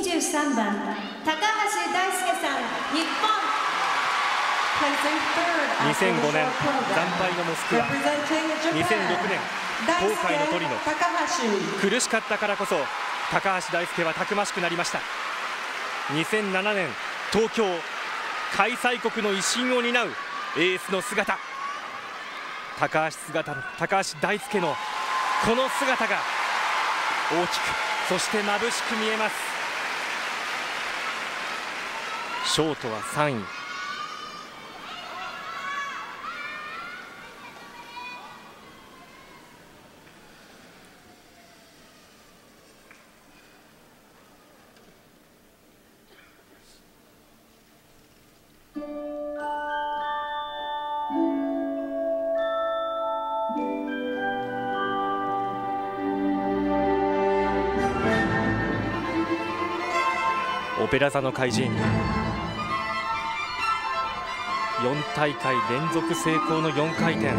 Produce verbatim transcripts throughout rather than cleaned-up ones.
じゅうさんばん高橋大輔さん、日本。 にせんごねん惨敗のモスクワ、にせんろくねん後悔のトリノ。苦しかったからこそ高橋大輔はたくましくなりました。にせんななねん東京、開催国の威信を担うエースの姿、高橋姿の高橋大輔のこの姿が大きく、そして眩しく見えます。ショートはさんい。オペラ座の怪人、よん大会連続成功のよんかい転。 よん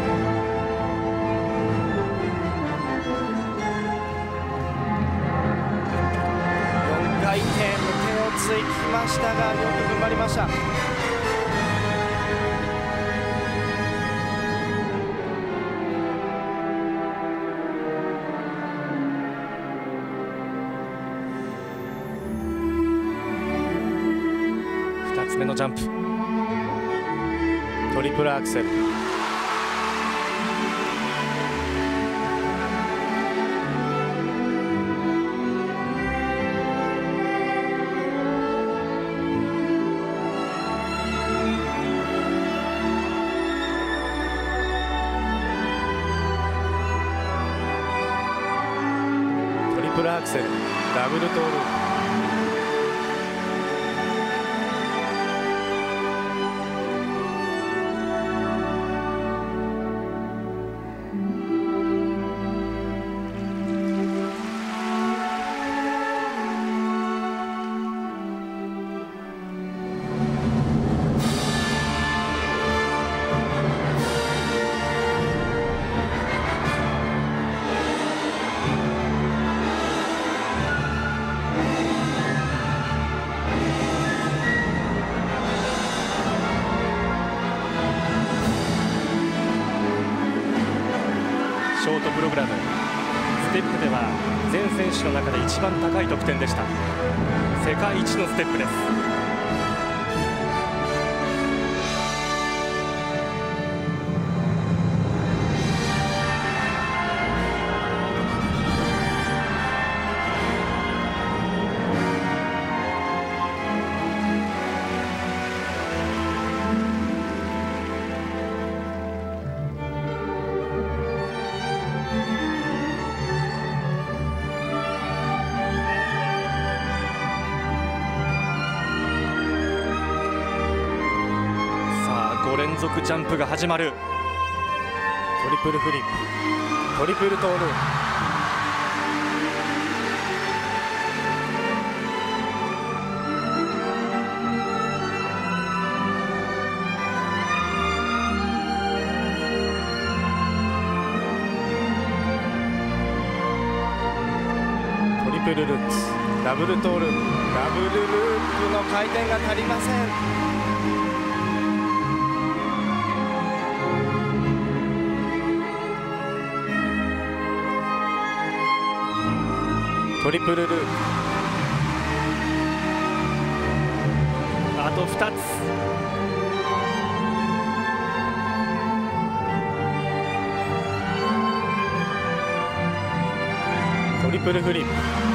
かい転、手をついきましたがよく踏ん張りました。 ふたつめのジャンプ、 トリプルアクセル。トリプルアクセル、ダブルトーループ。 ショートプログラム、ステップでは全選手の中で一番高い得点でした。世界一のステップです。ご連続ジャンプが始まる。 トリプルフリップ、トリプルトーループ。トリプルルッツ、ダブルトーループ、ダブルループの回転が足りません。トリプルループ、 あとふたつ。 トリプルフリップ、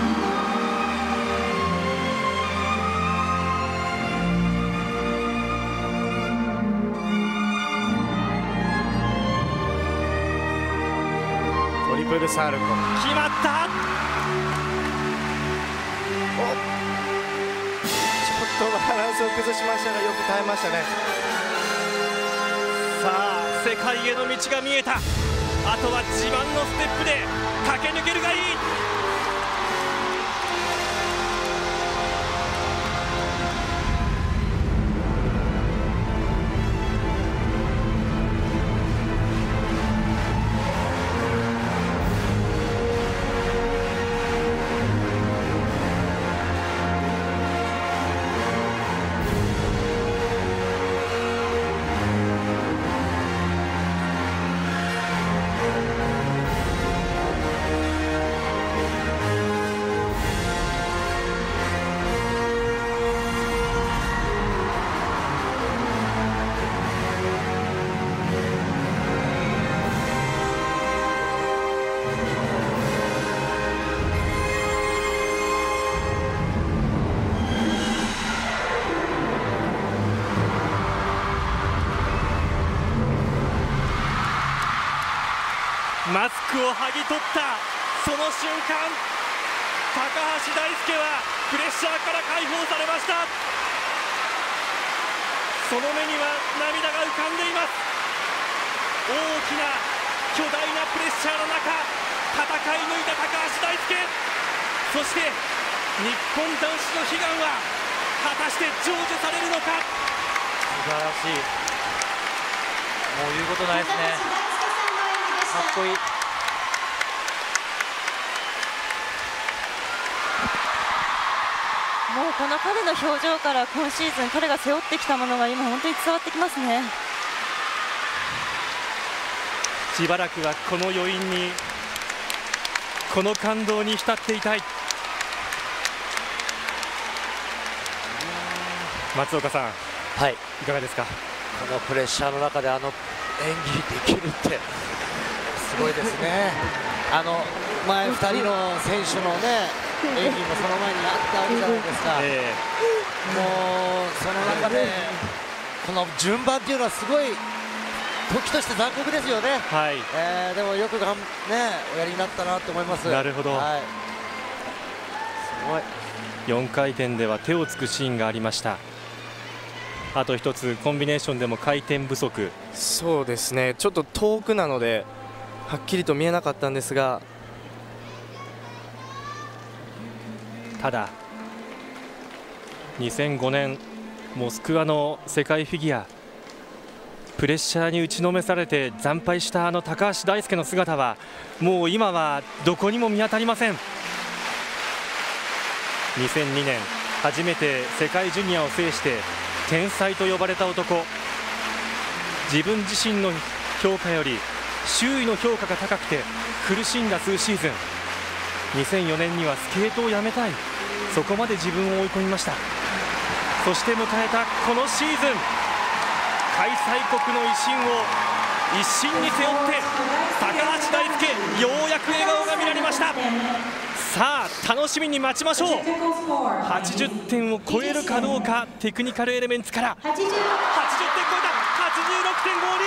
トリプルサルコー。 決まった。 バランスを崩しましたがよく耐えましたね。 さあ世界への道が見えた。あとは自慢のステップで駆け抜けるがいい。 マスクを剥ぎ取ったその瞬間、高橋大輔はプレッシャーから解放されました。その目には涙が浮かんでいます。大きな巨大なプレッシャーの中戦い抜いた高橋大輔、そして日本男子の悲願は果たして成就されるのか。 素晴らしい、もう言うことないですね。かっこいい。 もうこの彼の表情から今シーズン彼が背負ってきたものが今本当に伝わってきますね。 しばらくはこの余韻に、この感動に浸っていたい。松岡さん、 はい、 いかがですか。 このプレッシャーの中であの演技できるってすごいですね。あの前ふたりの選手のね演技もその前にあったわけじゃないですか、えー、もうその中でこの順番っていうのはすごい時として残酷ですよね、はい、えー、でもよくがん、ね、おやりになったなと思います。 なるほど、 はい、すごい。 よんかいてんでは手をつくシーンがありました。あと一つコンビネーションでも回転不足。 そうですね、ちょっと遠くなのではっきりと見えなかったんですが、 ただにせんごねんモスクワの世界フィギュア、プレッシャーに打ちのめされて惨敗したあの高橋大輔の姿はもう今はどこにも見当たりません。にせんにねん初めて世界ジュニアを制して天才と呼ばれた男、自分自身の評価より周囲の評価が高くて苦しんだ数シーズン、にせんよねんにはスケートをやめたい、そこまで自分を追い込みました。そして迎えたこのシーズン、開催国の威信を一身に背負って高橋大輔、ようやく笑顔が見られました。さあ楽しみに待ちましょう。はちじゅってんを超えるかどうか、テクニカルエレメンツからはちじゅってん超えた、はちじゅうろくてんご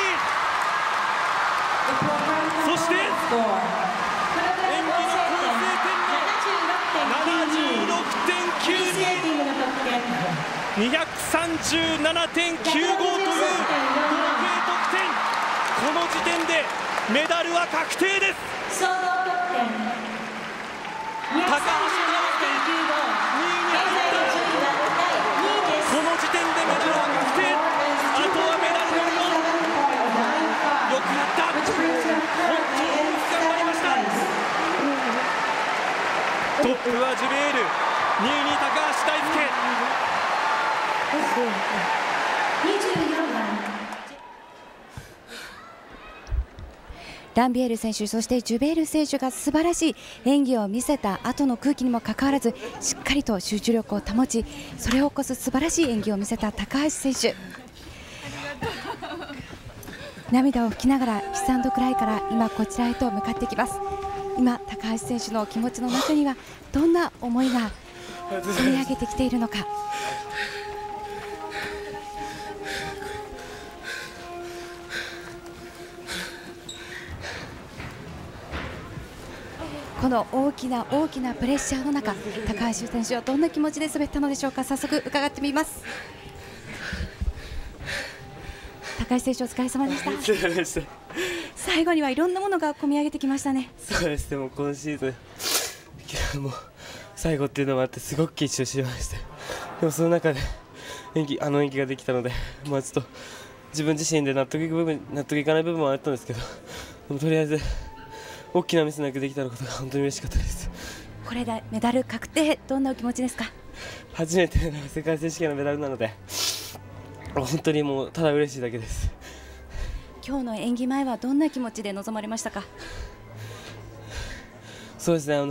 に、そして演技の構成点のななじゅうろくてんきゅうに、にひゃくさんじゅうななてんきゅうごという合計得点、この時点でメダルは確定です。高橋大輔、にいに入った。この時点でメダルは確定。あとはメダルの色。よくやった。本当に頑張りました。トップはジュベール、にいに高橋大輔。 ランビエール選手、そしてジュベール選手が素晴らしい演技を見せた後の空気にもかかわらず、しっかりと集中力を保ち、それを起こす素晴らしい演技を見せた高橋選手、涙を拭きながらキスアンドクライから今こちらへと向かってきます。今高橋選手の気持ちの中にはどんな思いが込み上げてきているのか。この大きな大きなプレッシャーの中、高橋選手はどんな気持ちで滑ったのでしょうか。早速伺ってみます。高橋選手、お疲れ様でした。 お疲れ様でした。 最後にはいろんなものが込み上げてきましたね。 そうですね、もう今シーズンもう最後っていうのもあってすごく緊張してました。でもその中で演技あの演技ができたので、まあ、ちょっと自分自身で納得いく部分納得いかない部分もあったんですけど、でもとりあえず大きなミスなくできたことが本当に嬉しかったです。 これでメダル確定、どんなお気持ちですか。 初めての世界選手権のメダルなので本当にもうただ嬉しいだけです。 今日の演技前はどんな気持ちで臨まれましたか。 そうですね、あの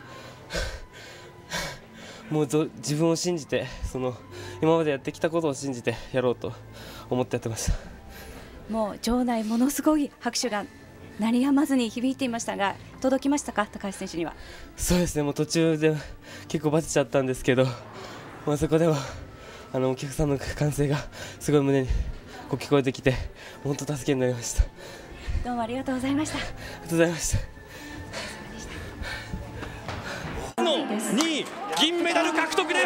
もう自分を信じて、その今までやってきたことを信じてやろうと思ってやってました。 もう場内ものすごい拍手が鳴りやまずに響いていましたが、届きましたか、高橋選手には。 そうですね、もう途中で結構バテちゃったんですけど、まあ、そこではあのお客さんの歓声がすごい胸にこう聞こえてきて、本当助けになりました。 どうもありがとうございました。 ありがとうございました。 のにい、銀メダル獲得です。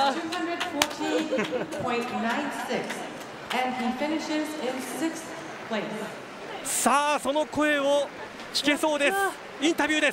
さあその声を聞けそうです。インタビューです。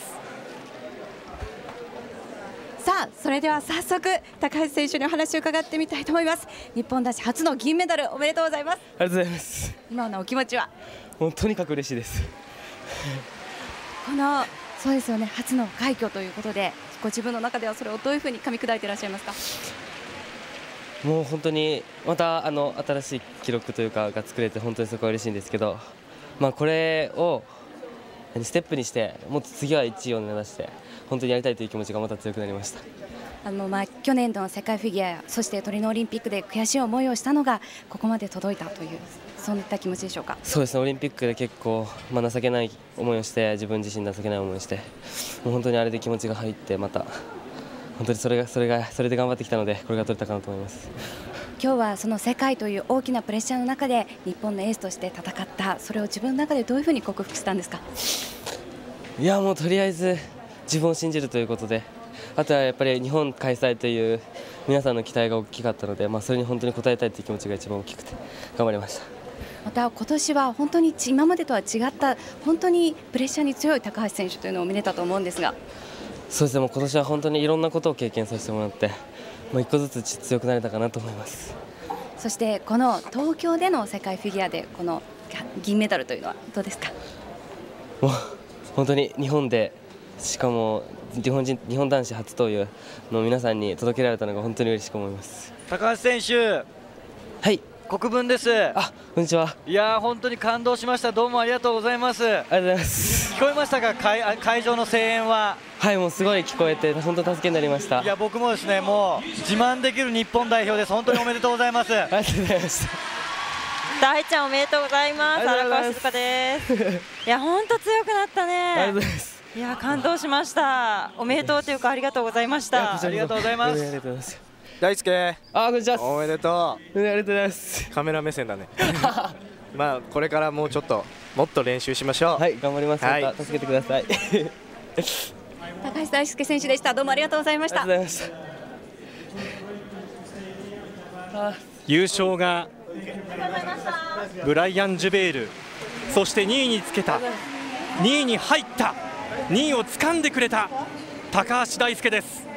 さあそれでは早速高橋選手にお話を伺ってみたいと思います。日本男子初の銀メダルおめでとうございます。 ありがとうございます。 今のお気持ちは？ もうとにかく嬉しいです。 このそうですよね、初の快挙ということで、ご自分の中ではそれをどういうふうに噛み砕いていらっしゃいますか？ もう本当にまたあの新しい記録というかが作れて本当にそこは嬉しいんですけど、まあ、これをステップにしてもっと次はいちいを目指して本当にやりたいという気持ちがまた強くなりました。 あのまあ去年度の世界フィギュア、そしてトリノオリンピックで悔しい思いをしたのがここまで届いたという、そういった気持ちでしょうか？ そうですね、オリンピックで結構、まあ、情けない思いをして、自分自身情けない思いをして、もう本当にあれで気持ちが入って、また本当にそれがそれがそれで頑張ってきたので、これが取れたかなと思います。 今日はその世界という大きなプレッシャーの中で日本のエースとして戦った、それを自分の中でどういうふうに克服したんですか？ いやもうとりあえず自分を信じるということで、あとはやっぱり日本開催という皆さんの期待が大きかったので、まあ、それに本当に応えたいという気持ちが一番大きくて頑張りました。 また今年は本当に今までとは違った本当にプレッシャーに強い高橋選手というのを見れたと思うんですが。 そうですね、もう今年は本当にいろんなことを経験させてもらって、まあ、一個ずつ強くなれたかなと思います。 そしてこの東京での世界フィギュアでこの銀メダルというのはどうですか？ もう本当に日本で、しかも日本人日本男子初登竜の皆さんに届けられたのが本当に嬉しく思います。 高橋選手、 はい、 国分です。 あ、こんにちは。 いやー本当に感動しました。どうもありがとうございます。ありがとうございます。 聞こえましたか？会, 会場の声援は。 はい、もうすごい聞こえて本当助けになりました。 いや僕もですね、もう自慢できる日本代表です。本当におめでとうございます。 ありがとうございました。 大ちゃんおめでとうございます。荒川静香です。いや本当強くなったね。 ありがとうございます。 いや感動しました。おめでとうというかありがとうございました。 ありがとうございます。 大輔、 あ、こんにちは。 おめでとう。 ありがとうございます。 カメラ目線だね。まあこれからもうちょっともっと練習しましょう。 はい、頑張ります。 はい、 また助けてください。 高橋大輔選手でした。どうもありがとうございました。 ありがとうございました。 優勝がブライアン・ジュベール、そしてにいにつけた、にいに入った、にいを掴んでくれた高橋大輔です。